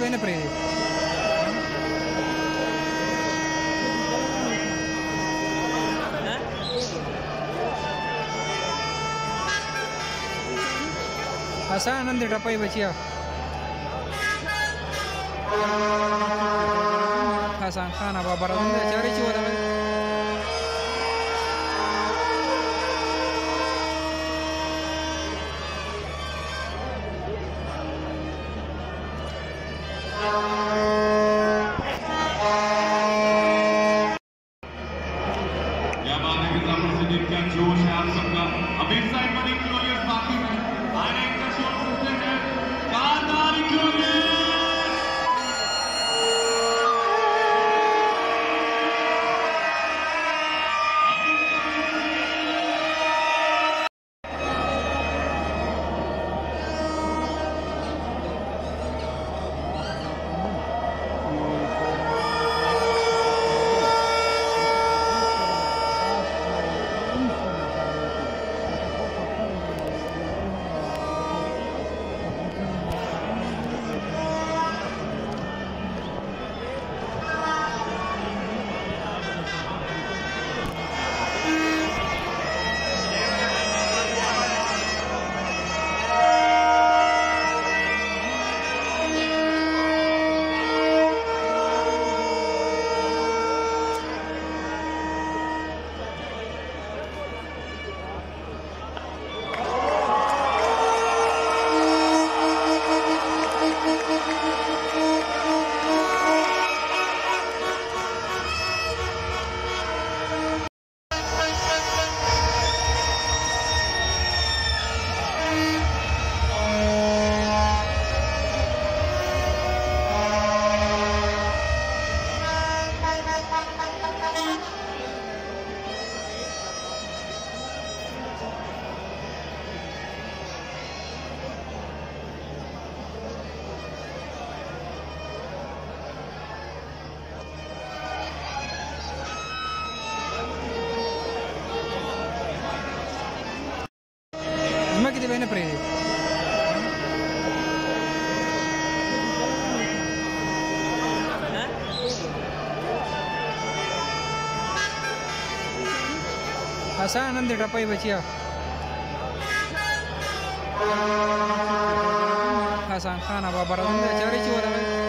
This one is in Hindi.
बहने प्रेरी असा आनंद टपाई बचिया Hasan Khan apa baratunda cari ciwa dalam या बात है कि जबरदस्त से क्या जोश है आप सबका अभी साइड पर एक क्लोरियस बाकी है आने का शोर सुनते हैं कारदारी क्लोरियस Kita bene predi Hasan आनंद टपाई बचिया Hasan Khan apa baratunda cari ciwa dalam